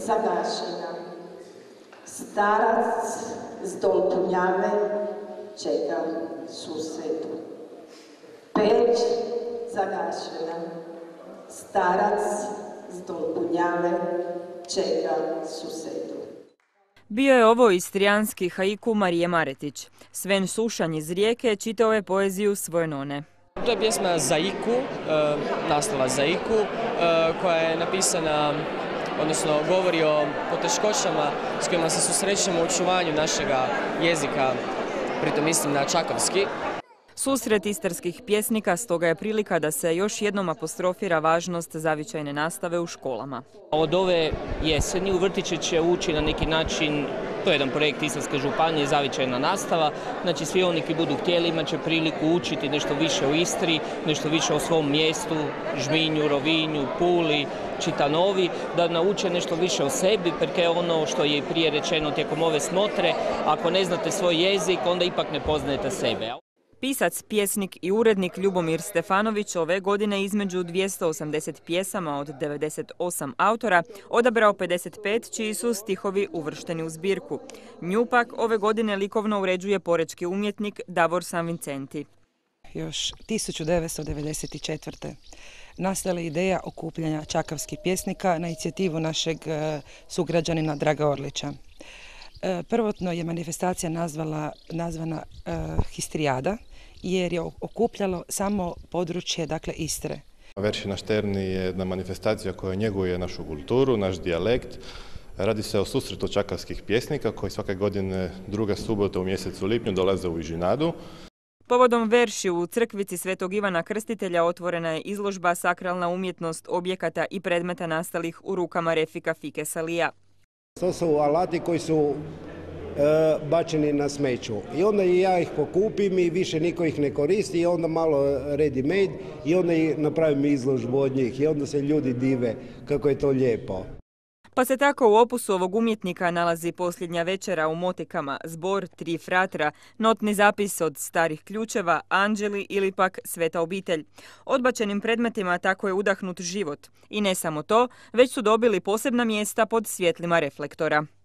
zagašena. Starac zdol punjave čeka susretu. Peć zagašena. Starac zdol punjave čeka susretu. Bio je ovo istrijanski haiku Marije Maretić. Sven Sušanj iz Rijeke čitao je poeziju svoje none. To je pjesma Zaiku, naslova Zaiku, koja je napisana, odnosno govori o poteškoćama s kojima se susrećemo u očuvanju našega jezika, pritom mislim na čakavski. Susret istarskih pjesnika stoga je prilika da se još jednom apostrofira važnost zavičajne nastave u školama. Od ove jeseni u vrtiće će ući na neki način, to je jedan projekt Istarske županije, zavičajna nastava. Znači svi oni koji budu htjeli imat će priliku učiti nešto više o Istri, nešto više o svom mjestu, Žminju, Rovinju, Puli, Čitanovi, da nauče nešto više o sebi, perke ono što je i prije rečeno tijekom ove smotre, ako ne znate svoj jezik, onda ipak ne poznajete sebe. Pisac, pjesnik i urednik Ljubomir Stefanović ove godine između 280 pjesama od 98 autora odabrao 55 čiji su stihovi uvršteni u zbirku. Nju pak ove godine likovno uređuje porečki umjetnik Davor Sanvincenti. Još 1994. nastala ideja okupljanja čakavskih pjesnika na inicijativu našeg sugrađanina Draga Orlića. Prvotno je manifestacija nazvana Histrijada jer je okupljalo samo područje, dakle, Istre. Verši na Šterni je jedna manifestacija koja njeguje našu kulturu, naš dijalekt. Radi se o susretu čakavskih pjesnika koji svake godine druga subota u mjesecu lipnju dolaze u Vižinadu. Povodom verši u crkvici Svetog Ivana Krstitelja otvorena je izložba Sakralna umjetnost objekata i predmeta nastalih u rukama Refika Fike Salija. To su alati koji su bačeni na smeću i onda ja ih pokupim i više niko ih ne koristi i onda malo ready made i onda napravim izložbu od njih i onda se ljudi dive kako je to lijepo. Pa se tako u opusu ovog umjetnika nalazi Posljednja večera u motikama, zbor Tri fratra, notni zapis od starih ključeva, anđeli ili pak Sveta obitelj. Odbačenim predmetima tako je udahnut život. I ne samo to, već su dobili posebna mjesta pod svjetlima reflektora.